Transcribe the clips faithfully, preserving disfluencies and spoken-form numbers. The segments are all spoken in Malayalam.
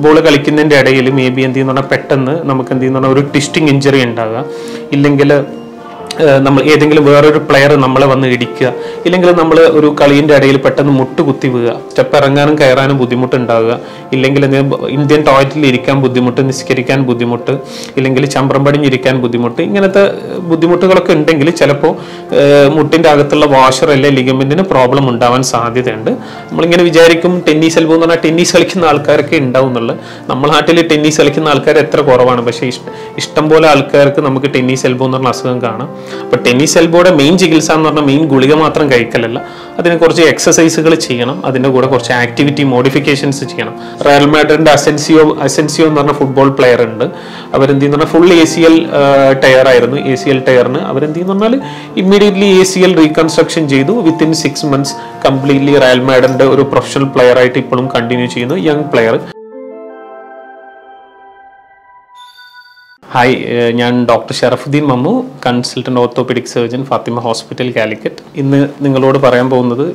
ഫുട്ബോൾ കളിക്കുന്നതിൻ്റെ ഇടയിൽ മേ ബി എന്ത് ചെയ്യുന്ന പെട്ടെന്ന് നമുക്ക് എന്ത് ചെയ്യുന്ന ഒരു ട്വിസ്റ്റിംഗ് ഇഞ്ചറി ഉണ്ടാകുക, ഇല്ലെങ്കിൽ നമ്മൾ ഏതെങ്കിലും വേറൊരു പ്ലെയർ നമ്മളെ വന്ന് ഇടിക്കുക, ഇല്ലെങ്കിൽ നമ്മൾ ഒരു കളീൻ്റെ ഇടയിൽ പെട്ടെന്ന് മുട്ട് കുത്തി വീഴുക, സ്റ്റെപ്പ് ഇറങ്ങാനും കയറാനും ബുദ്ധിമുട്ടുണ്ടാവുക, ഇല്ലെങ്കിൽ ഇന്ത്യൻ ടോയ്ലറ്റിൽ ഇരിക്കാൻ ബുദ്ധിമുട്ട്, നിസ്കരിക്കാൻ ബുദ്ധിമുട്ട്, ഇല്ലെങ്കിൽ ചമ്പ്രം പടിഞ്ഞിരിക്കാൻ ബുദ്ധിമുട്ട്, ഇങ്ങനത്തെ ബുദ്ധിമുട്ടുകളൊക്കെ ഉണ്ടെങ്കിൽ ചിലപ്പോൾ മുട്ടിൻ്റെ അകത്തുള്ള വാഷർ അല്ലെ ലിഗമെന്റിന് പ്രോബ്ലം ഉണ്ടാവാൻ സാധ്യതയുണ്ട്. നമ്മളിങ്ങനെ വിചാരിക്കും ടെന്നീസ് എൽബോ എന്ന് പറഞ്ഞാൽ ടെന്നീസ് കളിക്കുന്ന ആൾക്കാരൊക്കെ ഉണ്ടാവും എന്നുള്ളത്. നമ്മുടെ നാട്ടിൽ ടെന്നീസ് കളിക്കുന്ന ആൾക്കാർ എത്ര കുറവാണ്, പക്ഷേ ഇഷ്ടം പോലെ ആൾക്കാർക്ക് നമുക്ക് ടെന്നീസ് എൽബോ എന്ന് പറഞ്ഞ അസുഖം കാണാം. അപ്പോൾ ടെന്നീസ് എൽബോയുടെ മെയിൻ ചികിത്സ എന്ന് പറഞ്ഞാൽ മെയിൻ ഗുളിക മാത്രം കഴിക്കലല്ല, അതിന് കുറച്ച് എക്സസൈസുകൾ ചെയ്യണം, അതിൻ്റെ കൂടെ കുറച്ച് ആക്ടിവിറ്റി മോഡിഫിക്കേഷൻസ് ചെയ്യണം. റയൽ മാഡ്രിഡിന്റെ അസെൻസിയോ അസെൻസിയോ എന്ന് പറഞ്ഞ ഫുട്ബോൾ പ്ലെയർ ഉണ്ട്. അവരെന്ത് ചെയ്യുന്ന full A C L tear ആയിരുന്നു. എ സി എൽ ടയറിന് അവരെന്ത് ചെയ്യുന്ന പറഞ്ഞാൽ immediately A C L reconstruction ചെയ്തു. Within six months completely Real മാഡ്രിഡിന്റെ ഒരു പ്രൊഫഷണൽ പ്ലെയർ ആയിട്ട് ഇപ്പോഴും കണ്ടിന്യൂ ചെയ്യുന്നു, യങ് പ്ലെയർ. ഹായ്, ഞാൻ doctor Sharafuddin Mammu, consultant orthopaedic surgeon, Fathima hospital, Calicut. ഇന്ന് നിങ്ങളോട് പറയാൻ പോകുന്നത്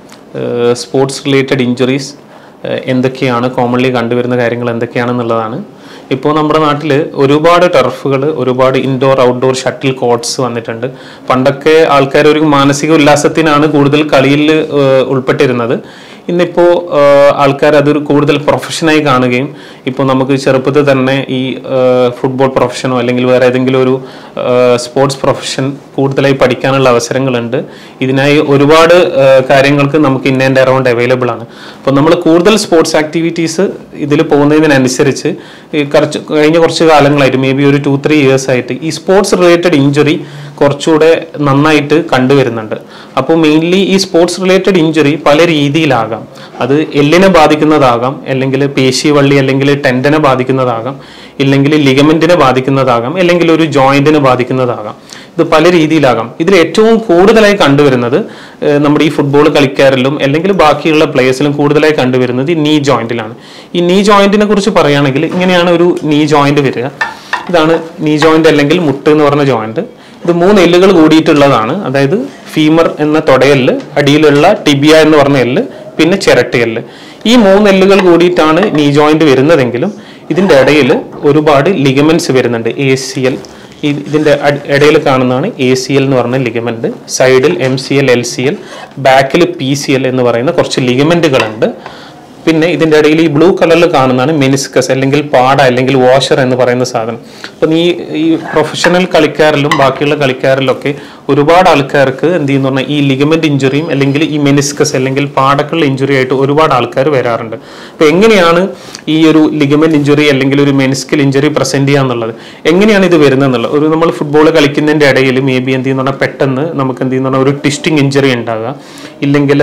സ്പോർട്സ് റിലേറ്റഡ് ഇഞ്ചുറീസ് എന്തൊക്കെയാണ്, കോമൺലി കണ്ടുവരുന്ന കാര്യങ്ങൾ എന്തൊക്കെയാണെന്നുള്ളതാണ്. ഇപ്പോൾ നമ്മുടെ നാട്ടിൽ ഒരുപാട് ടർഫുകൾ, ഒരുപാട് ഇൻഡോർ ഔട്ട്ഡോർ ഷട്ടിൽ കോർട്ട്സ് വന്നിട്ടുണ്ട്. പണ്ടൊക്കെ ആൾക്കാർ ഒരു മാനസിക ഉല്ലാസത്തിനാണ് കൂടുതൽ കളിയിൽ ഉൾപ്പെട്ടിരുന്നത്. ഇന്നിപ്പോൾ ആൾക്കാർ അതൊരു കൂടുതൽ പ്രൊഫഷനായി കാണുകയും ഇപ്പോൾ നമുക്ക് ചെറുപ്പത്തിൽ തന്നെ ഈ ഫുട്ബോൾ പ്രൊഫഷനോ അല്ലെങ്കിൽ വേറെ ഏതെങ്കിലും ഒരു സ്പോർട്സ് പ്രൊഫഷൻ കൂടുതലായി പഠിക്കാനുള്ള അവസരങ്ങളുണ്ട്. ഇതിനായി ഒരുപാട് കാര്യങ്ങൾക്ക് നമുക്ക് ഇൻ ആൻഡ് അറൗണ്ട് അവൈലബിൾ ആണ്. അപ്പോൾ നമ്മൾ കൂടുതൽ സ്പോർട്സ് ആക്ടിവിറ്റീസ് ഇതിൽ പോകുന്നതിനനുസരിച്ച് കുറച്ച് കഴിഞ്ഞ കുറച്ച് കാലങ്ങളായിട്ട് മേ ബി ഒരു ടു ത്രീ ഇയേഴ്സ് ആയിട്ട് ഈ സ്പോർട്സ് റിലേറ്റഡ് ഇഞ്ചുറി കുറച്ചുകൂടെ നന്നായിട്ട് കണ്ടുവരുന്നുണ്ട്. അപ്പോൾ മെയിൻലി ഈ സ്പോർട്സ് റിലേറ്റഡ് ഇഞ്ചുറി പല രീതിയിലാകാം. അത് എല്ലിനെ ബാധിക്കുന്നതാകാം, അല്ലെങ്കിൽ പേശിവള്ളി അല്ലെങ്കിൽ ടെൻഡനെ ബാധിക്കുന്നതാകാം, ഇല്ലെങ്കിൽ ലിഗമെന്റിനെ ബാധിക്കുന്നതാകാം, അല്ലെങ്കിൽ ഒരു ജോയിന്റിനെ ബാധിക്കുന്നതാകാം. ഇത് പല രീതിയിലാകാം. ഇതിൽ ഏറ്റവും കൂടുതലായി കണ്ടുവരുന്നത് നമ്മുടെ ഈ ഫുട്ബോൾ കളിക്കാരിലും അല്ലെങ്കിൽ ബാക്കിയുള്ള പ്ലേയേഴ്സിലും കൂടുതലായി കണ്ടുവരുന്നത് ഈ നീ ജോയിന്റിലാണ്. ഈ നീ ജോയിന്റിനെ കുറിച്ച് പറയുകയാണെങ്കിൽ ഇങ്ങനെയാണ് ഒരു നീ ജോയിന്റ് വരിക. ഇതാണ് നീ ജോയിന്റ് അല്ലെങ്കിൽ മുട്ട് എന്ന് പറഞ്ഞ ജോയിന്റ്. ഇത് മൂന്ന് എല്ലുകൾ കൂടിയിട്ടുള്ളതാണ്. അതായത് ഫീമർ എന്ന തൊടയെല്ല്, അടിയിലുള്ള ടിബിയ എന്ന് പറഞ്ഞ എല്ല്, പിന്നെ ചിരട്ടയെല്ല്. ഈ മൂന്ന് എല്ലുകൾ കൂടിയിട്ടാണ് നീ ജോയിന്റ് വരുന്നതെങ്കിലും ഇതിൻ്റെ ഇടയിൽ ഒരുപാട് ലിഗമെന്റ്സ് വരുന്നുണ്ട്. എ സി എൽ, ഇതിൻ്റെ ഇടയിൽ കാണുന്നതാണ് എ സി എൽ എന്ന് പറഞ്ഞ ലിഗമെന്റ്. സൈഡിൽ M C L, L C L, ബാക്കിൽ പി സി എൽ എന്ന് പറയുന്ന കുറച്ച് ലിഗമെന്റുകളുണ്ട്. പിന്നെ ഇതിൻ്റെ ഇടയിൽ ഈ ബ്ലൂ കളറിൽ കാണുന്നതാണ് മെനിസ്കസ് അല്ലെങ്കിൽ പാട അല്ലെങ്കിൽ വാഷർ എന്ന് പറയുന്ന സാധനം. അപ്പം ഈ ഈ പ്രൊഫഷണൽ കളിക്കാരിലും ബാക്കിയുള്ള കളിക്കാരിലൊക്കെ ഒരുപാട് ആൾക്കാർക്ക് എന്ത് ചെയ്യുന്ന പറഞ്ഞാൽ ഈ ലിഗമെന്റ് ഇഞ്ചുറിയും അല്ലെങ്കിൽ ഈ മെനിസ്കസ് അല്ലെങ്കിൽ പാടക്കുള്ള ഇഞ്ചുറി ആയിട്ട് ഒരുപാട് ആൾക്കാർ വരാറുണ്ട്. അപ്പോൾ എങ്ങനെയാണ് ഈ ഒരു ലിഗമെന്റ് ഇഞ്ചുറി അല്ലെങ്കിൽ ഒരു മെനിസ്കൽ ഇഞ്ചുറി പ്രസന്റ് ചെയ്യാന്നുള്ളത്, എങ്ങനെയാണ് ഇത് വരുന്നതെന്നുള്ളത്. ഒരു നമ്മൾ ഫുട്ബോൾ കളിക്കുന്നതിൻ്റെ ഇടയിൽ മേ ബി എന്ത് ചെയ്യുന്ന പെട്ടെന്ന് നമുക്ക് എന്ത് ചെയ്യുന്ന ഒരു ട്വിസ്റ്റിംഗ് ഇഞ്ചുറി ഉണ്ടാകുക, ഇല്ലെങ്കിൽ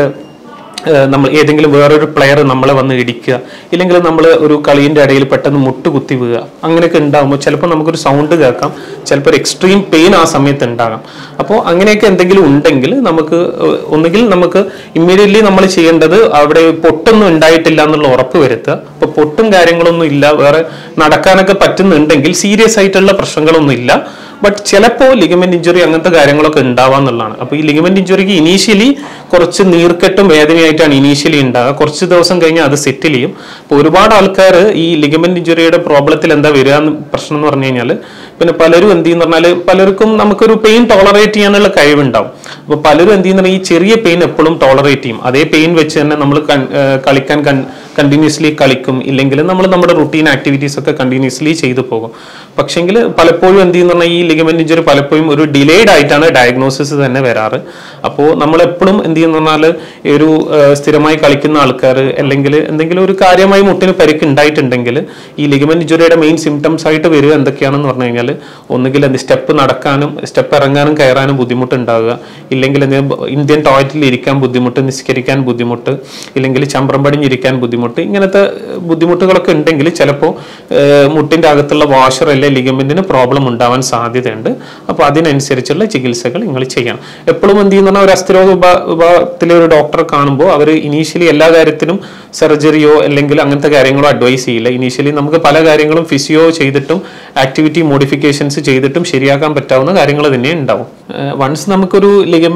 നമ്മൾ ഏതെങ്കിലും വേറൊരു പ്ലെയർ നമ്മളെ വന്ന് ഇടിക്കുക, ഇല്ലെങ്കിൽ നമ്മൾ ഒരു കളീൻ്റെ ഇടയിൽ പെട്ടെന്ന് മുട്ട് കുത്തി വീഴുക, അങ്ങനെയൊക്കെ ഉണ്ടാകുമ്പോൾ ചിലപ്പോൾ നമുക്കൊരു സൗണ്ട് കേൾക്കാം, ചിലപ്പോൾ ഒരു എക്സ്ട്രീം പെയിൻ ആ സമയത്ത് ഉണ്ടാകാം. അപ്പോൾ അങ്ങനെയൊക്കെ എന്തെങ്കിലും ഉണ്ടെങ്കിൽ നമുക്ക് ഒന്നുകിൽ നമുക്ക് ഇമ്മീഡിയറ്റ്ലി നമ്മൾ ചെയ്യേണ്ടത് അവിടെ പൊട്ടൊന്നും ഉണ്ടായിട്ടില്ല എന്നുള്ള ഉറപ്പ് വരുത്തുക. അപ്പോൾ പൊട്ടും കാര്യങ്ങളൊന്നും ഇല്ല, വേറെ നടക്കാനൊക്കെ പറ്റുന്നുണ്ടെങ്കിൽ സീരിയസ് ആയിട്ടുള്ള പ്രശ്നങ്ങളൊന്നും ഇല്ല. ബട്ട് ചിലപ്പോൾ ലിഗമെന്റ് ഇഞ്ചുറി അങ്ങനത്തെ കാര്യങ്ങളൊക്കെ ഉണ്ടാവാന്നുള്ളതാണ്. അപ്പോൾ ഈ ലിഗമെന്റ് ഇഞ്ചുറിക്ക് ഇനീഷ്യലി കുറച്ച് നീർക്കെട്ടും വേദനയായിട്ടാണ് ഇനീഷ്യലി ഉണ്ടാകുക. കുറച്ച് ദിവസം കഴിഞ്ഞാൽ അത് സെറ്റിൽ ചെയ്യും. അപ്പോൾ ഒരുപാട് ആൾക്കാർ ഈ ലിഗമെന്റ് ഇഞ്ചുറിയുടെ പ്രോബ്ലത്തിൽ എന്താ വരിക പ്രശ്നം എന്ന് പറഞ്ഞു കഴിഞ്ഞാൽ, പിന്നെ പലരും എന്ത് ചെയ്യുന്ന പറഞ്ഞാൽ പലർക്കും നമുക്കൊരു പെയിൻ ടോളറേറ്റ് ചെയ്യാനുള്ള കഴിവുണ്ടാവും. അപ്പോൾ പലരും എന്ത് ചെയ്യുന്ന ഈ ചെറിയ പെയിൻ എപ്പോഴും ടോളറേറ്റ് ചെയ്യും. അതേ പെയിൻ വെച്ച് തന്നെ നമ്മൾ കളിക്കാൻ കണ്ടിന്യൂസ്ലി കളിക്കും, ഇല്ലെങ്കിൽ നമ്മൾ നമ്മുടെ റുട്ടീൻ ആക്ടിവിറ്റീസ് ഒക്കെ കണ്ടിന്യൂസ്ലി ചെയ്തു പോകും. പക്ഷെങ്കിൽ പലപ്പോഴും എന്ത് ചെയ്യുന്ന പറഞ്ഞാൽ ഈ ലിഗമെന്റ് ഇഞ്ചുറി പലപ്പോഴും ഒരു ഡിലേഡ് ആയിട്ടാണ് ഡയഗ്നോസിസ് തന്നെ വരാറ്. അപ്പോൾ നമ്മളെപ്പോഴും എന്ത് ചെയ്യുന്ന പറഞ്ഞാൽ ഒരു സ്ഥിരമായി കളിക്കുന്ന ആൾക്കാർ അല്ലെങ്കിൽ എന്തെങ്കിലും ഒരു കാര്യമായി മുട്ടിന് പരിക്ക് ഉണ്ടായിട്ടുണ്ടെങ്കിൽ ഈ ലിഗമെന്റ് ഇഞ്ചുറിയുടെ മെയിൻ സിംറ്റംസ് ആയിട്ട് വരിക എന്തൊക്കെയാണെന്ന് പറഞ്ഞു കഴിഞ്ഞാൽ, ഒന്നുകിൽ എന്ത് സ്റ്റെപ്പ് നടക്കാനും സ്റ്റെപ്പ് ഇറങ്ങാനും കയറാനും ബുദ്ധിമുട്ടുണ്ടാവുക, ഇല്ലെങ്കിൽ ഇന്ത്യൻ ടോയ്ലറ്റിൽ ഇരിക്കാൻ ബുദ്ധിമുട്ട്, നിസ്കരിക്കാൻ ബുദ്ധിമുട്ട്, ഇല്ലെങ്കിൽ ചമ്പ്രം പടിഞ്ഞിരിക്കാൻ ബുദ്ധിമുട്ട്, ഇങ്ങനത്തെ ബുദ്ധിമുട്ടുകളൊക്കെ ഉണ്ടെങ്കിൽ ചിലപ്പോൾ മുട്ടിൻ്റെ അകത്തുള്ള വാഷർ അല്ലെ ലിഗമെന്റിന് പ്രോബ്ലം ഉണ്ടാവാൻ സാധ്യതയുണ്ട്. അപ്പോൾ അതിനനുസരിച്ചുള്ള ചികിത്സകൾ നിങ്ങൾ ചെയ്യണം. എപ്പോഴും എന്ത് ചെയ്യുന്ന ഒരു അസ്ഥിരോഗ വിഭാഗത്തിലെ ഒരു ഡോക്ടറെ കാണുമ്പോൾ അവർ ഇനീഷ്യലി എല്ലാ കാര്യത്തിനും സർജറിയോ അല്ലെങ്കിൽ അങ്ങനത്തെ കാര്യങ്ങളോ അഡ്വൈസ് ചെയ്യില്ല. ഇനീഷ്യലി നമുക്ക് പല കാര്യങ്ങളും ഫിസിയോ ചെയ്തിട്ടും ആക്ടിവിറ്റി മോഡിഫിക്കേഷൻസ് ചെയ്തിട്ടും ശരിയാക്കാൻ പറ്റാവുന്ന കാര്യങ്ങൾ തന്നെ ഉണ്ടാവും. വൺസ് നമുക്കൊരു ലിഗമെന്റിന്റെ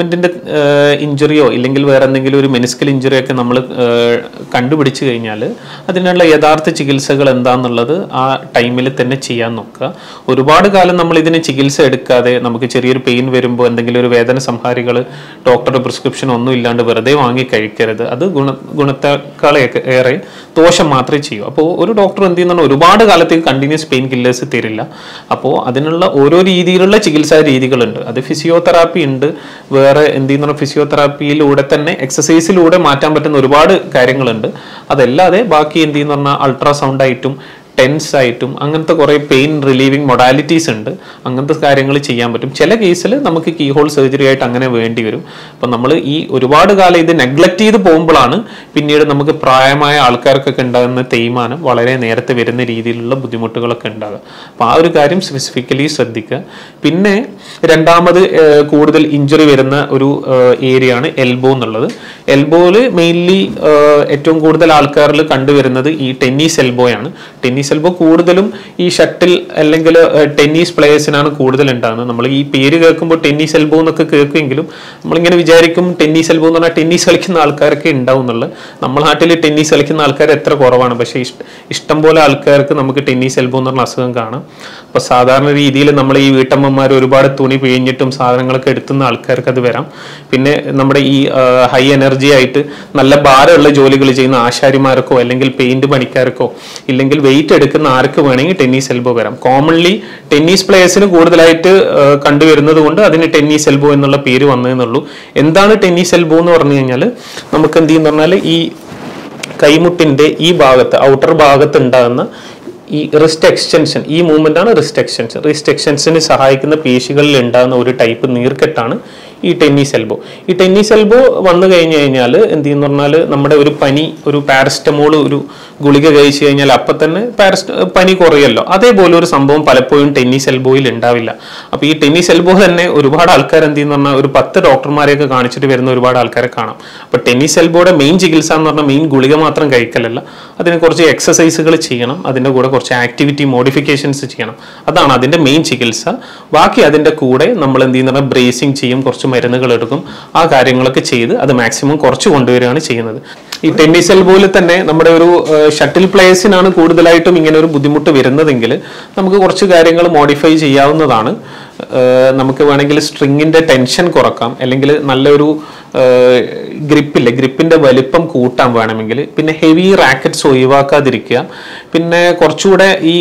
ഇഞ്ചുറിയോ ഇല്ലെങ്കിൽ വേറെ എന്തെങ്കിലും ഒരു മെനിസ്കൽ ഇഞ്ചുറിയോ ഒക്കെ നമ്മൾ കണ്ടുപിടിച്ചു കഴിഞ്ഞാൽ അതിനുള്ള യഥാർത്ഥ ചികിത്സകൾ എന്താണെന്നുള്ളത് ആ ടൈമിൽ തന്നെ ചെയ്യാൻ നോക്കുക. ഒരുപാട് കാലം നമ്മൾ ഇതിന് ചികിത്സ എടുക്കാതെ നമുക്ക് ചെറിയൊരു പെയിൻ വരുമ്പോൾ എന്തെങ്കിലും ഒരു വേദന സംഹാരികൾ ഡോക്ടറുടെ പ്രിസ്ക്രിപ്ഷൻ ഒന്നും ഇല്ലാണ്ട് വെറുതെ വാങ്ങി കഴിക്കരുത്. അത് ഗുണ ഗുണത്തേക്കാളൊക്കെ ഏറെ ദോഷം മാത്രമേ ചെയ്യൂ. അപ്പോൾ ഒരു ഡോക്ടർ എന്ത് ചെയ്യുന്ന ഒരുപാട് കാലത്തേക്ക് കണ്ടിന്യൂസ് പെയിൻ കില്ലേഴ്സ് തരില്ല. അപ്പോൾ അതിനുള്ള ഓരോ രീതിയിലുള്ള ചികിത്സാ രീതികളുണ്ട്. അത് ഫിസിയോതെറാപ്പി ഉണ്ട്, വേറെ എന്ത് ചെയ്യുന്ന ഫിസിയോതെറാപ്പിയിലൂടെ തന്നെ എക്സസൈസിലൂടെ മാറ്റാൻ പറ്റുന്ന ഒരുപാട് കാര്യങ്ങളുണ്ട്. അതല്ലാതെ ബാക്കി എന്ത് ചെയ്യുന്ന പറഞ്ഞാൽ അൾട്രാസൗണ്ട് ആയിട്ടും ടെൻസ് ആയിട്ടും അങ്ങനത്തെ കുറേ പെയിൻ റിലീവിങ് മൊഡാലിറ്റീസ് ഉണ്ട്. അങ്ങനത്തെ കാര്യങ്ങൾ ചെയ്യാൻ പറ്റും. ചില കേസിൽ നമുക്ക് കീ ഹോൾ സർജറി ആയിട്ട് അങ്ങനെ വേണ്ടി വരും. അപ്പം നമ്മൾ ഈ ഒരുപാട് കാലം ഇത് നെഗ്ലക്ട് ചെയ്ത് പോകുമ്പോഴാണ് പിന്നീട് നമുക്ക് പ്രായമായ ആൾക്കാർക്കൊക്കെ ഉണ്ടാകുന്ന തേയ്മാനം വളരെ നേരത്തെ വരുന്ന രീതിയിലുള്ള ബുദ്ധിമുട്ടുകളൊക്കെ ഉണ്ടാകുക. അപ്പോൾ ആ ഒരു കാര്യം സ്പെസിഫിക്കലി ശ്രദ്ധിക്കുക. പിന്നെ രണ്ടാമത് കൂടുതൽ ഇഞ്ചുറി വരുന്ന ഒരു ഏരിയ ആണ് എൽബോ എന്നുള്ളത്. എൽബോയിൽ മെയിൻലി ഏറ്റവും കൂടുതൽ ആൾക്കാരിൽ കണ്ടുവരുന്നത് ഈ ടെന്നീസ് എൽബോയാണ്. ടെന്നീസ് എൽബോ കൂടുതലും ഈ ഷട്ടിൽ അല്ലെങ്കിൽ ടെന്നീസ് പ്ലേയേഴ്സിനാണ് കൂടുതൽ ഉണ്ടാകുന്നത്. നമ്മൾ ഈ പേര് കേൾക്കുമ്പോൾ ടെന്നീസ് എൽബോ എന്നൊക്കെ കേൾക്കുമെങ്കിലും നമ്മളിങ്ങനെ വിചാരിക്കും ടെന്നീസ് എൽബോ എന്ന് പറഞ്ഞാൽ ടെന്നീസ് കളിക്കുന്ന ആൾക്കാരൊക്കെ ഉണ്ടാവും എന്നുള്ളത്. നമ്മളെ നാട്ടിൽ ടെന്നീസ് കളിക്കുന്ന ആൾക്കാർ എത്ര കുറവാണ്, പക്ഷേ ഇഷ്ട ഇഷ്ടം പോലെ ആൾക്കാർക്ക് നമുക്ക് ടെന്നീസ് എൽബോ എന്ന് പറഞ്ഞ അസുഖം കാണാം. അപ്പോൾ സാധാരണ രീതിയിൽ നമ്മൾ ഈ വീട്ടമ്മമാർ ഒരുപാട് തുണി പിഴിഞ്ഞിട്ടും സാധനങ്ങളൊക്കെ എടുത്തുന്ന ആൾക്കാർക്ക് അത് വരാം. പിന്നെ നമ്മുടെ ഈ ഹൈ എനർജി ആയിട്ട് നല്ല ഭാരമുള്ള ജോലികൾ ചെയ്യുന്ന ആശാരിമാർക്കോ അല്ലെങ്കിൽ പെയിന്റ് പണിക്കാർക്കോ ഇല്ലെങ്കിൽ വെയിറ്റ് എടുക്കുന്ന ആർക്ക് വേണമെങ്കിൽ ടെന്നീസ് എൽബോ വരാം. കോമൺലി ടെന്നീസ് പ്ലേയേഴ്സിന് കൂടുതലായിട്ട് കണ്ടുവരുന്നത് കൊണ്ട് അതിന് ടെന്നീസ് എൽബോ എന്നുള്ള പേര് വന്നതെന്നുള്ളൂ. എന്താണ് ടെന്നീസ് എൽബോ എന്ന് പറഞ്ഞു കഴിഞ്ഞാൽ നമുക്ക് എന്ത് ചെയ്യുന്ന പറഞ്ഞാൽ ഈ കൈമുട്ടിന്റെ ഈ ഭാഗത്ത് ഔട്ടർ ഭാഗത്ത് ഉണ്ടാകുന്ന ഈ റിസ്റ്റ് എക്സ്റ്റൻഷൻ, ഈ മൂവ്മെന്റ് ആണ് റിസ്റ്റ് എക്സ്റ്റൻഷൻ. റിസ്റ്റ് എക്സ്റ്റൻഷന് സഹായിക്കുന്ന പേശികളിൽ ഉണ്ടാകുന്ന ഒരു ടൈപ്പ് നീർക്കെട്ടാണ് ഈ ടെന്നീസ് എൽബോ. ഈ ടെന്നീസ് എൽബോ വന്നു കഴിഞ്ഞു കഴിഞ്ഞാൽ എന്ത് ചെയ്യുന്ന പറഞ്ഞാൽ നമ്മുടെ ഒരു പനി, ഒരു പാരസ്റ്റമോൾ ഒരു ഗുളിക കഴിച്ചു കഴിഞ്ഞാൽ അപ്പം തന്നെ പാരസ്റ്റ പനി കുറയല്ലോ. അതേപോലെ ഒരു സംഭവം പലപ്പോഴും ടെന്നീസ് എൽബോയിൽ ഉണ്ടാവില്ല. അപ്പോൾ ഈ ടെന്നീസ് എൽബോ തന്നെ ഒരുപാട് ആൾക്കാർ എന്ത് ചെയ്യുന്ന പറഞ്ഞാൽ ഒരു പത്ത് ഡോക്ടർമാരെയൊക്കെ കാണിച്ചിട്ട് വരുന്ന ഒരുപാട് ആൾക്കാരെ കാണാം. അപ്പോൾ ടെന്നീസ് എൽബോയുടെ മെയിൻ ചികിത്സ എന്ന് പറഞ്ഞാൽ മെയിൻ ഗുളിക മാത്രം കഴിക്കലല്ല, അതിന് കുറച്ച് എക്സസൈസുകൾ ചെയ്യണം, അതിൻ്റെ കൂടെ കുറച്ച് ആക്ടിവിറ്റി മോഡിഫിക്കേഷൻസ് ചെയ്യണം. അതാണ് അതിൻ്റെ മെയിൻ ചികിത്സ. ബാക്കി അതിൻ്റെ കൂടെ നമ്മൾ എന്ത് ചെയ്യുന്ന പറഞ്ഞാൽ ബ്രേസിങ് ചെയ്യും, കുറച്ച് മരുന്നുകൾ എടുക്കും, ആ കാര്യങ്ങളൊക്കെ ചെയ്ത് അത് മാക്സിമം കുറച്ച് കൊണ്ടുവരികയാണ് ചെയ്യുന്നത്. ഈ ടെന്നീസ് എൽബോയിൽ തന്നെ നമ്മുടെ ഒരു ഷട്ടിൽ പ്ലേയേഴ്സിനാണ് കൂടുതലായിട്ടും ഇങ്ങനെ ഒരു ബുദ്ധിമുട്ട് വരുന്നതെങ്കിൽ നമുക്ക് കുറച്ച് കാര്യങ്ങൾ മോഡിഫൈ ചെയ്യാവുന്നതാണ്. നമുക്ക് വേണമെങ്കിൽ സ്ട്രിങ്ങിന്റെ ടെൻഷൻ കുറക്കാം, അല്ലെങ്കിൽ നല്ലൊരു ഗ്രിപ്പില്ലേ ഗ്രിപ്പിന്റെ വലിപ്പം കൂട്ടാൻ വേണമെങ്കിൽ, പിന്നെ ഹെവി റാക്കറ്റ്സ് ഒഴിവാക്കാതിരിക്കുക, പിന്നെ കുറച്ചുകൂടെ ഈ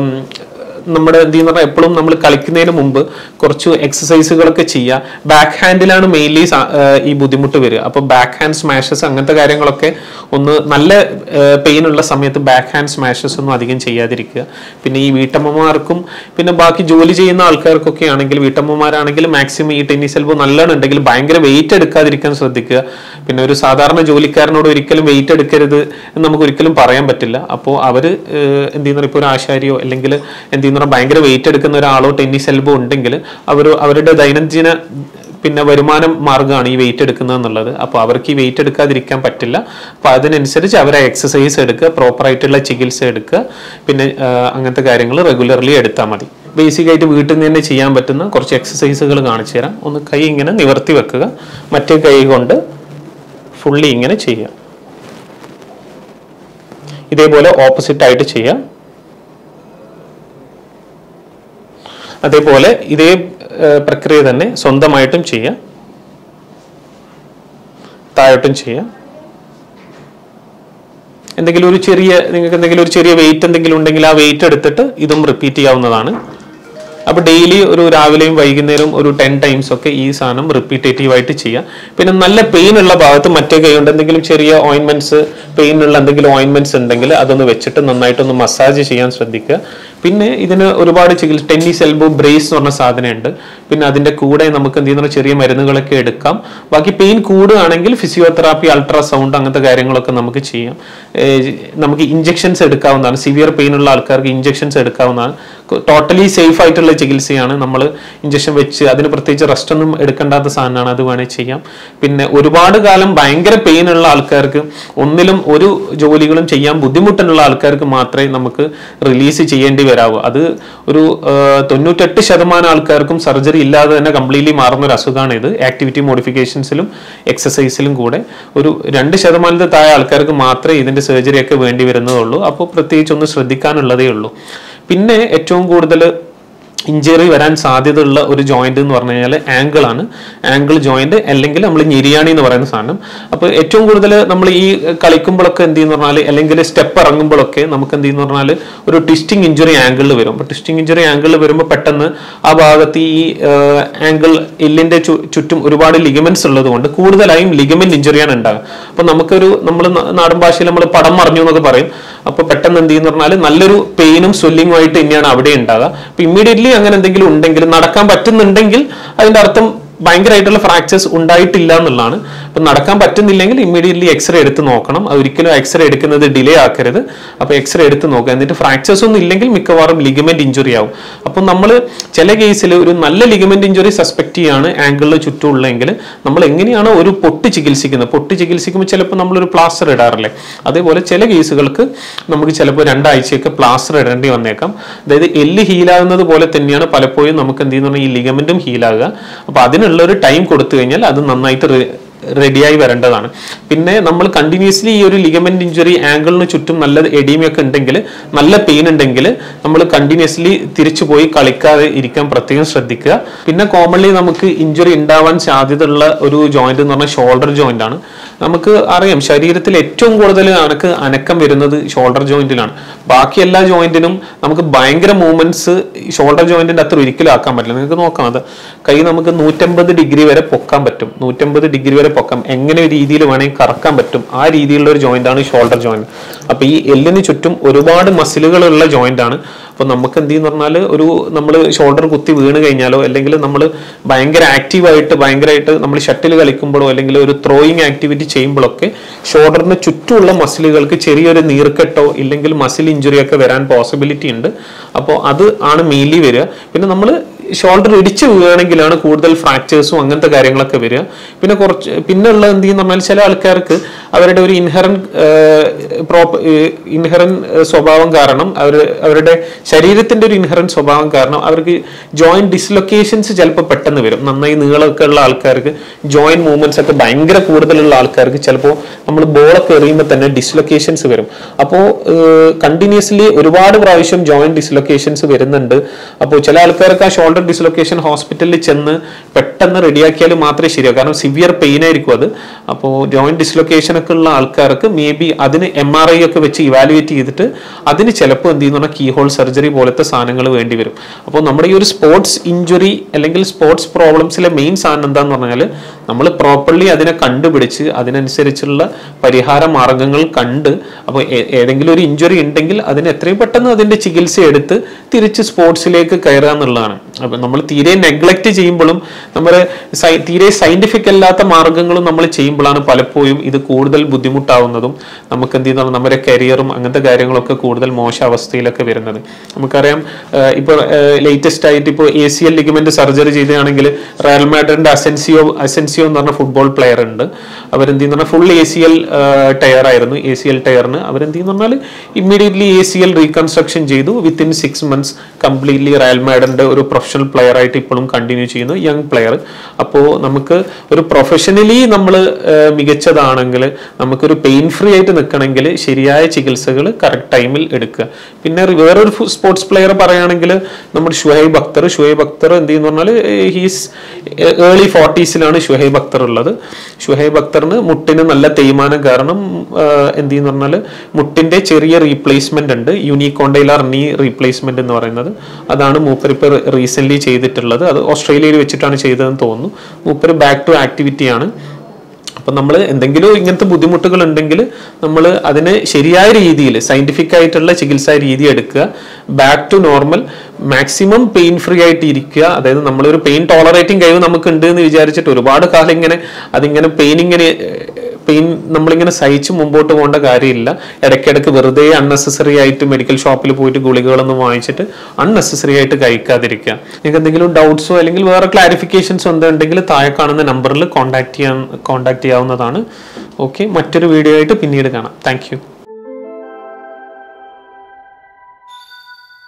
നമ്മുടെ എന്ത് ചെയ്യുന്ന പറഞ്ഞാൽ എപ്പോഴും നമ്മൾ കളിക്കുന്നതിന് മുമ്പ് കുറച്ച് എക്സസൈസുകളൊക്കെ ചെയ്യുക. ബാക്ക് ഹാൻഡിലാണ് മെയിൻലി ഈ ബുദ്ധിമുട്ട് വരിക. അപ്പോൾ ബാക്ക് ഹാൻഡ് സ്മാഷസ് അങ്ങനത്തെ കാര്യങ്ങളൊക്കെ ഒന്ന് നല്ല പെയിൻ ഉള്ള സമയത്ത് ബാക്ക് ഹാൻഡ് സ്മാഷസ് ഒന്നും അധികം ചെയ്യാതിരിക്കുക. പിന്നെ ഈ വീട്ടമ്മമാർക്കും പിന്നെ ബാക്കി ജോലി ചെയ്യുന്ന ആൾക്കാർക്കൊക്കെ ആണെങ്കിൽ, വീട്ടമ്മമാരാണെങ്കിൽ മാക്സിമം ഈ ടെന്നീസ് എൽബോ നല്ലോണം ഉണ്ടെങ്കിൽ ഭയങ്കര വെയിറ്റ് എടുക്കാതിരിക്കാൻ ശ്രദ്ധിക്കുക. പിന്നെ ഒരു സാധാരണ ജോലിക്കാരനോട് ഒരിക്കലും വെയിറ്റ് എടുക്കരുത് എന്ന് നമുക്ക് ഒരിക്കലും പറയാൻ പറ്റില്ല. അപ്പോൾ അവർ എന്ത് ചെയ്യുന്ന ഇപ്പോൾ ഒരു ആശാരിയോ അല്ലെങ്കിൽ എന്ത് ചെയ്യുന്ന ഭയങ്കര വെയിറ്റ് എടുക്കുന്ന ഒരാളോ ടെന്നീസ് എൽബോ ഉണ്ടെങ്കിൽ അവർ അവരുടെ ദൈനംദിന പിന്നെ വരുമാനം മാർഗ്ഗമാണ് ഈ വെയിറ്റ് എടുക്കുന്നത് എന്നുള്ളത്. അപ്പോൾ അവർക്ക് ഈ വെയിറ്റ് എടുക്കാതിരിക്കാൻ പറ്റില്ല. അപ്പോൾ അതിനനുസരിച്ച് അവരെ എക്സസൈസ് എടുക്കുക, പ്രോപ്പറായിട്ടുള്ള ചികിത്സ എടുക്കുക, പിന്നെ അങ്ങനത്തെ കാര്യങ്ങൾ റെഗുലർലി എടുത്താൽ മതി. ബേസിക്കായിട്ട് വീട്ടിൽ നിന്ന് തന്നെ ചെയ്യാൻ പറ്റുന്ന കുറച്ച് എക്സസൈസുകൾ കാണിച്ചു തരാം. ഒന്ന് കൈ ഇങ്ങനെ നിവർത്തി വെക്കുക, മറ്റേ കൈ കൊണ്ട് ഫുള്ളി ഇങ്ങനെ ചെയ്യുക. ഇതേപോലെ ഓപ്പോസിറ്റ് ആയിട്ട് ചെയ്യുക. അതേപോലെ ഇതേ പ്രക്രിയ തന്നെ സ്വന്തമായിട്ടും ചെയ്യാം, താഴോട്ടും ചെയ്യാം. എന്തെങ്കിലും ഒരു ചെറിയ നിങ്ങൾക്ക് എന്തെങ്കിലും ഒരു ചെറിയ വെയിറ്റ് എന്തെങ്കിലും ഉണ്ടെങ്കിൽ ആ വെയിറ്റ് എടുത്തിട്ട് ഇതും റിപ്പീറ്റ് ചെയ്യാവുന്നതാണ്. അപ്പോൾ ഡെയിലി ഒരു രാവിലെയും വൈകുന്നേരം ഒരു ടെൻ ടൈംസ് ഒക്കെ ഈ സാധനം റിപ്പീറ്റേറ്റീവ് ആയിട്ട് ചെയ്യാം. പിന്നെ നല്ല പെയിൻ ഉള്ള ഭാഗത്ത് മറ്റേ കൈ കൊണ്ട് എന്തെങ്കിലും ചെറിയ ഓയിൻമെന്റ്സ്, പെയിൻ ഉള്ള എന്തെങ്കിലും ഓയിൻമെന്റ്സ് ഉണ്ടെങ്കിൽ അതൊന്ന് വെച്ചിട്ട് നന്നായിട്ടൊന്ന് മസാജ് ചെയ്യാൻ ശ്രദ്ധിക്കുക. പിന്നെ ഇതിന് ഒരുപാട് ചികിത്സ, ടെന്നീസ് എൽബോ ബ്രേസ് എന്ന് പറഞ്ഞ സാധനമുണ്ട്. പിന്നെ അതിന്റെ കൂടെ നമുക്ക് എന്ത് ചെയ്യുന്ന ചെറിയ മരുന്നുകളൊക്കെ എടുക്കാം. ബാക്കി പെയിൻ കൂടുകയാണെങ്കിൽ ഫിസിയോതെറാപ്പി, അൾട്രാസൗണ്ട് അങ്ങനത്തെ കാര്യങ്ങളൊക്കെ നമുക്ക് ചെയ്യാം. നമുക്ക് ഇഞ്ചെക്ഷൻസ് എടുക്കാവുന്നതാണ്. സിവിയർ പെയിൻ ഉള്ള ആൾക്കാർക്ക് ഇഞ്ചെക്ഷൻസ് എടുക്കാവുന്നതാണ്. ടോട്ടലി സേഫ് ആയിട്ടുള്ള ചികിത്സയാണ്. നമ്മൾ ഇഞ്ചക്ഷൻ വെച്ച് അതിന് പ്രത്യേകിച്ച് റെസ്റ്റ് ഒന്നും എടുക്കേണ്ടാത്ത സാധനമാണ്, അത് വേണേൽ ചെയ്യാം. പിന്നെ ഒരുപാട് കാലം ഭയങ്കര പെയിൻ ഉള്ള ആൾക്കാർക്ക്, ഒന്നിലും ഒരു ജോലികളും ചെയ്യാൻ ബുദ്ധിമുട്ടുള്ള ആൾക്കാർക്ക് മാത്രമേ നമുക്ക് റിലീസ് ചെയ്യേണ്ടി വരാവുക. അത് ഒരു തൊണ്ണൂറ്റെട്ട് ശതമാനം ആൾക്കാർക്കും സർജറി ഇല്ലാതെ തന്നെ കംപ്ലീറ്റ്ലി മാറുന്ന ഒരു അസുഖമാണ് ഇത്. ആക്ടിവിറ്റി മോഡിഫിക്കേഷൻസിലും എക്സസൈസിലും കൂടെ ഒരു രണ്ട് ശതമാനത്തിൽ താഴെ ആൾക്കാർക്ക് മാത്രമേ ഇതിന്റെ സർജറി ഒക്കെ വേണ്ടി വരുന്നതുള്ളൂ. അപ്പോൾ പ്രത്യേകിച്ച് ഒന്ന് ശ്രദ്ധിക്കാനുള്ളതേ ഉള്ളൂ. പിന്നെ ഏറ്റവും കൂടുതൽ ഇഞ്ചറി വരാൻ സാധ്യതയുള്ള ഒരു ജോയിന്റ് എന്ന് പറഞ്ഞു കഴിഞ്ഞാൽ ആംഗിൾ ആണ്. ആംഗിൾ ജോയിന്റ് അല്ലെങ്കിൽ നമ്മൾ ഞെരിയാണി എന്ന് പറയുന്ന സാധനം. അപ്പോൾ ഏറ്റവും കൂടുതൽ നമ്മൾ ഈ കളിക്കുമ്പോഴൊക്കെ എന്ത് ചെയ്യുന്ന പറഞ്ഞാൽ അല്ലെങ്കിൽ സ്റ്റെപ്പ് ഇറങ്ങുമ്പോഴൊക്കെ നമുക്ക് എന്ത് ചെയ്യുന്ന പറഞ്ഞാൽ ഒരു ട്വിസ്റ്റിംഗ് ഇഞ്ചുറി ആംഗിളിൽ വരും. അപ്പോൾ ട്വിസ്റ്റിംഗ് ഇഞ്ചുറി ആംഗിളിൽ വരുമ്പോൾ പെട്ടെന്ന് ആ ഭാഗത്ത് ഈ ആംഗിൾ എല്ലിന്റെ ചുറ്റും ഒരുപാട് ലിഗമെന്റ്സ് ഉള്ളത് കൊണ്ട് കൂടുതലായും ലിഗമെന്റ് ഇഞ്ചുറിയാണ് ഉണ്ടാകുക. അപ്പോൾ നമുക്കൊരു നമ്മൾ നാടൻ ഭാഷയിൽ നമ്മൾ പടം മറിഞ്ഞു എന്നൊക്കെ പറയും. അപ്പോൾ പെട്ടെന്ന് എന്ത് ചെയ്യുന്ന പറഞ്ഞാൽ നല്ലൊരു പെയിനും സ്വെല്ലിങ്ങും ആയിട്ട് തന്നെയാണ് അവിടെ ഉണ്ടാകുക. അപ്പോൾ ഇമ്മീഡിയറ്റ്ലി അങ്ങനെ എന്തെങ്കിലും ഉണ്ടെങ്കിൽ, നടക്കാൻ പറ്റുന്നുണ്ടെങ്കിൽ അതിന്റെ അർത്ഥം ഭയങ്കരമായിട്ടുള്ള ഫ്രാക്ചേഴ്സ് ഉണ്ടായിട്ടില്ല എന്നുള്ളതാണ്. അപ്പം നടക്കാൻ പറ്റുന്നില്ലെങ്കിൽ ഇമ്മീഡിയറ്റ്ലി എക്സ്റേ എടുത്ത് നോക്കണം. അത് ഒരിക്കലും എക്സ്റേ എടുക്കുന്നത് ഡിലേ ആക്കരുത്. അപ്പോൾ എക്സ്റേ എടുത്ത് നോക്കുക. എന്നിട്ട് ഫ്രാക്ചേഴ്സ് ഒന്നും ഇല്ലെങ്കിൽ മിക്കവാറും ലിഗമെന്റ് ഇഞ്ചുറി ആവും. അപ്പം നമ്മൾ ചില കേസിൽ ഒരു നല്ല ലിഗമെന്റ് ഇഞ്ചുറി സസ്പെക്ട് ചെയ്യാണ് ആംഗിളിന് ചുറ്റുമുള്ളതെങ്കിൽ നമ്മൾ എങ്ങനെയാണ് ഒരു പൊട്ട് ചികിത്സിക്കുന്നത്. പൊട്ട് ചികിത്സിക്കുമ്പോൾ ചിലപ്പോൾ നമ്മളൊരു പ്ലാസ്റ്റർ ഇടാറില്ലേ, അതേപോലെ ചില കേസുകൾക്ക് നമുക്ക് ചിലപ്പോൾ രണ്ടാഴ്ചയൊക്കെ പ്ലാസ്റ്റർ ഇടേണ്ടി വന്നേക്കാം. അതായത് എല്ല് ഹീലാകുന്നത് പോലെ തന്നെയാണ് പലപ്പോഴും നമുക്ക് എന്ത് ചെയ്യുന്ന ഈ ലിഗമെന്റും ഹീലാകുക. അപ്പോൾ അതിന് ഉള്ള ഒരു ടൈം കൊടുത്തു കഴിഞ്ഞാൽ അത് നന്നായിട്ട് റെഡിയായി വരേണ്ടതാണ്. പിന്നെ നമ്മൾ കണ്ടിന്യൂസ്ലി ഈ ഒരു ലിഗമെന്റ് ഇഞ്ചുറി ആംഗിളിന് ചുറ്റും നല്ല എഡീമയൊക്കെ ഉണ്ടെങ്കിൽ, നല്ല പെയിൻ ഉണ്ടെങ്കിൽ നമ്മൾ കണ്ടിന്യൂസ്ലി തിരിച്ചു പോയി കളിക്കാതെ ഇരിക്കാൻ പ്രത്യേകം ശ്രദ്ധിക്കുക. പിന്നെ കോമൺലി നമുക്ക് ഇഞ്ചുറി ഉണ്ടാവാൻ സാധ്യതയുള്ള ഒരു ജോയിന്റ് എന്ന് പറഞ്ഞാൽ ഷോൾഡർ ജോയിന്റ് ആണ്. നമുക്ക് അറിയാം ശരീരത്തിൽ ഏറ്റവും കൂടുതൽ നമുക്ക് അനക്കം വരുന്നത് ഷോൾഡർ ജോയിന്റിലാണ്. ബാക്കി എല്ലാ ജോയിന്റിനും നമുക്ക് ഭയങ്കര മൂവ്മെന്റ്സ് ഷോൾഡർ ജോയിന്റിന്റെ അത്ര ഒരിക്കലും ആക്കാൻ പറ്റില്ല. നിങ്ങൾക്ക് നോക്കാം, അത് കൈ നമുക്ക് നൂറ്റമ്പത് ഡിഗ്രി വരെ പൊക്കാൻ പറ്റും. നൂറ്റമ്പത് ഡിഗ്രി വരെ പൊക്കാം, എങ്ങനെ രീതിയിൽ വേണമെങ്കിൽ കറക്കാൻ പറ്റും. ആ രീതിയിലുള്ള ഒരു ജോയിന്റ് ആണ് ഷോൾഡർ ജോയിന്റ്. അപ്പൊ ഈ എല്ലിന് ചുറ്റും ഒരുപാട് മസിലുകളുള്ള ജോയിന്റ് ആണ്. അപ്പൊ നമുക്ക് എന്ത് ചെയ്യുന്ന പറഞ്ഞാൽ ഒരു നമ്മൾ ഷോൾഡർ കുത്തി വീണ് കഴിഞ്ഞാലോ അല്ലെങ്കിൽ നമ്മൾ ഭയങ്കര ആക്റ്റീവായിട്ട് ഭയങ്കരമായിട്ട് നമ്മൾ ഷട്ടിൽ കളിക്കുമ്പോഴോ അല്ലെങ്കിൽ ഒരു ത്രോയിങ് ആക്ടിവിറ്റി ചെയ്യുമ്പോഴൊക്കെ ഷോൾഡറിന് ചുറ്റുമുള്ള മസിലുകൾക്ക് ചെറിയൊരു നീർക്കെട്ടോ ഇല്ലെങ്കിൽ മസിൽ ഇഞ്ചുറി ഒക്കെ വരാൻ പോസിബിലിറ്റി ഉണ്ട്. അപ്പോൾ അത് ആണ് മെയിൻലി വരിക. പിന്നെ നമ്മൾ ഷോൾഡർ ഇടിച്ച് വീഴുകയാണെങ്കിലാണ് കൂടുതൽ ഫ്രാക്ചേഴ്സും അങ്ങനത്തെ കാര്യങ്ങളൊക്കെ വരിക. പിന്നെ കുറച്ച് പിന്നെ ഉള്ള എന്ത് ചെയ്യുന്ന പറഞ്ഞാൽ ചില ആൾക്കാർക്ക് അവരുടെ ഒരു ഇൻഹറൻ പ്രോപ്പർ ഇൻഹറൻ സ്വഭാവം കാരണം അവർ അവരുടെ ശരീരത്തിന്റെ ഒരു ഇൻഹറൻ സ്വഭാവം കാരണം അവർക്ക് ജോയിന്റ് ഡിസ്ലൊക്കേഷൻസ് ചിലപ്പോൾ പെട്ടെന്ന് വരും. നന്നായി നീളമൊക്കെ ഉള്ള ആൾക്കാർക്ക് ജോയിന്റ് മൂവ്മെന്റ്സ് ഒക്കെ ഭയങ്കര കൂടുതലുള്ള ആൾക്കാർക്ക് ചിലപ്പോൾ നമ്മൾ ബോളൊക്കെ എറിയുമ്പോൾ തന്നെ ഡിസ്ലൊക്കേഷൻസ് വരും. അപ്പോൾ കണ്ടിന്യൂസ്ലി ഒരുപാട് പ്രാവശ്യം ജോയിന്റ് ഡിസ്ലൊക്കേഷൻസ് വരുന്നുണ്ട്. അപ്പോൾ ചില ആൾക്കാർക്ക് ആ ഷോൾഡർ ഡിസ്ലൊക്കേഷൻ ഹോസ്പിറ്റലിൽ ചെന്ന് പെട്ടെന്ന് റെഡിയാക്കിയാൽ മാത്രമേ ശരിയാവും. കാരണം സിവിയർ പെയിൻ ആയിരിക്കും അത്. അപ്പോൾ ജോയിന്റ് ഡിസ്ലൊക്കേഷൻ ഒക്കെ ഉള്ള ആൾക്കാർക്ക് മേ ബി അതിന് എം ആർ ഐ ഒക്കെ വെച്ച് ഇവാലുവേറ്റ് ചെയ്തിട്ട് അതിന് ചിലപ്പോൾ എന്ത് ചെയ്യുന്ന കീ ഹോൾ സർജറി പോലത്തെ സാധനങ്ങൾ വേണ്ടി വരും. അപ്പോൾ നമ്മുടെ ഈ ഒരു സ്പോർട്സ് ഇഞ്ചുറി അല്ലെങ്കിൽ സ്പോർട്സ് പ്രോബ്ലംസിലെ മെയിൻ സാധനം എന്താന്ന് പറഞ്ഞാൽ നമ്മൾ പ്രോപ്പർലി അതിനെ കണ്ടുപിടിച്ച് അതിനനുസരിച്ചുള്ള പരിഹാര മാർഗങ്ങൾ കണ്ട്, അപ്പോൾ ഏതെങ്കിലും ഒരു ഇഞ്ചുറി ഉണ്ടെങ്കിൽ അതിന് എത്രയും പെട്ടെന്ന് അതിന്റെ ചികിത്സ എടുത്ത് തിരിച്ച് സ്പോർട്സിലേക്ക് കയറുക എന്നുള്ളതാണ്. അപ്പൊ നമ്മൾ തീരെ നെഗ്ലക്ട് ചെയ്യുമ്പോഴും നമ്മൾ തീരെ സയന്റിഫിക് അല്ലാത്ത മാർഗങ്ങളും നമ്മൾ ചെയ്യുമ്പോഴാണ് പലപ്പോഴും ഇത് കൂടുതൽ ബുദ്ധിമുട്ടാവുന്നതും നമുക്ക് എന്ത് ചെയ്യുന്ന നമ്മുടെ കരിയറും അങ്ങനത്തെ കാര്യങ്ങളൊക്കെ കൂടുതൽ മോശം അവസ്ഥയിലൊക്കെ വരുന്നത്. നമുക്കറിയാം ഇപ്പോൾ ലേറ്റസ്റ്റ് ആയിട്ട് ഇപ്പോൾ A C L ligament surgery ചെയ്തതാണെങ്കിൽ റയൽ മാഡ്രിഡിന്റെ അസെൻസിയോ അസെൻസിയോ എന്ന് പറഞ്ഞ ഫുട്ബോൾ പ്ലെയർ ഉണ്ട്. അവരെന്ത് ചെയ്യുന്ന full A C L tear ആയിരുന്നു. എ സി എൽ ടയറിന് അവരെന്ത് ചെയ്യുന്ന പറഞ്ഞാൽ immediately A C L reconstruction ചെയ്തു. Within six months completely Real മാഡ്രിഡിന്റെ ഒരു പ്രൊഫഷണൽ പ്ലെയർ ആയിട്ട് ഇപ്പോഴും കണ്ടിന്യൂ ചെയ്യുന്നു, യങ് പ്ലെയർ. അപ്പോൾ നമുക്ക് ഒരു പ്രൊഫഷണലി നമ്മൾ മികച്ചതാണെങ്കിൽ നമുക്കൊരു പെയിൻ ഫ്രീ ആയിട്ട് നിൽക്കണമെങ്കിൽ ശരിയായ ചികിത്സകൾ കറക്റ്റ് ടൈമിൽ എടുക്കുക. പിന്നെ വേറൊരു സ്പോർട്സ് പ്ലെയർ പറയുകയാണെങ്കിൽ നമ്മുടെ ഷുഹൈബ് അക്തർ ഷുഹൈബ് അക്തർ എന്ത് ചെയ്യുന്ന പറഞ്ഞാൽ ഹീസ് ഏർലി ഫോർട്ടീസിലാണ് ഷുഹൈബ് അക്തർ ഉള്ളത്. ഷുഹൈബ് അക്തറിന് മുട്ടിന് നല്ല തേയ്മാനം കാരണം എന്ത് ചെയ്യുന്ന പറഞ്ഞാൽ മുട്ടിന്റെ ചെറിയ റീപ്ലേസ്മെന്റ് ഉണ്ട്, യൂണിക്കോണ്ടൈലാർ നീ റീപ്ലേസ്മെന്റ് എന്ന് പറയുന്നത്. അതാണ് മൂപ്പർ ഇപ്പോൾ റീസെന്റ് ചെയ്തിട്ടുള്ളത്. അത് ഓസ്ട്രേലിയയിൽ വെച്ചിട്ടാണ് ചെയ്തതെന്ന് തോന്നുന്നു. മൂപ്പർ ബാക്ക് ടു ആക്ടിവിറ്റിയാണ്. അപ്പം നമ്മൾ എന്തെങ്കിലും ഇങ്ങനത്തെ ബുദ്ധിമുട്ടുകൾ ഉണ്ടെങ്കിൽ നമ്മൾ അതിന് ശരിയായ രീതിയിൽ സയന്റിഫിക് ആയിട്ടുള്ള ചികിത്സാ രീതി എടുക്കുക. Back to normal, maximum pain free ആയിട്ട് ഇരിക്കുക. അതായത് നമ്മളൊരു പെയിൻ ടോളറേറ്റിംഗ് കഴിവ് നമുക്ക് ഉണ്ട് എന്ന് വിചാരിച്ചിട്ട് ഒരുപാട് കാലം ഇങ്ങനെ അതിങ്ങനെ പെയിൻ ഇങ്ങനെ പെയിൻ നമ്മളിങ്ങനെ സഹിച്ച് മുമ്പോട്ട് പോകേണ്ട കാര്യമില്ല. ഇടയ്ക്കിടയ്ക്ക് വെറുതെ അൺനെസസറി ആയിട്ട് മെഡിക്കൽ ഷോപ്പിൽ പോയിട്ട് ഗുളികകളൊന്നും വാങ്ങിച്ചിട്ട് അൺനെസസറി ആയിട്ട് കഴിക്കാതിരിക്കുക. നിങ്ങൾക്ക് എന്തെങ്കിലും ഡൗട്ട്സോ അല്ലെങ്കിൽ വേറെ ക്ലാരിഫിക്കേഷൻസോ എന്തുണ്ടെങ്കിൽ താഴെ കാണുന്ന നമ്പറിൽ കോൺടാക്ട് ചെയ്യാൻ കോൺടാക്ട് ചെയ്യാവുന്നതാണ്. ഓക്കെ, മറ്റൊരു വീഡിയോ ആയിട്ട് പിന്നീട് കാണാം. Thank U.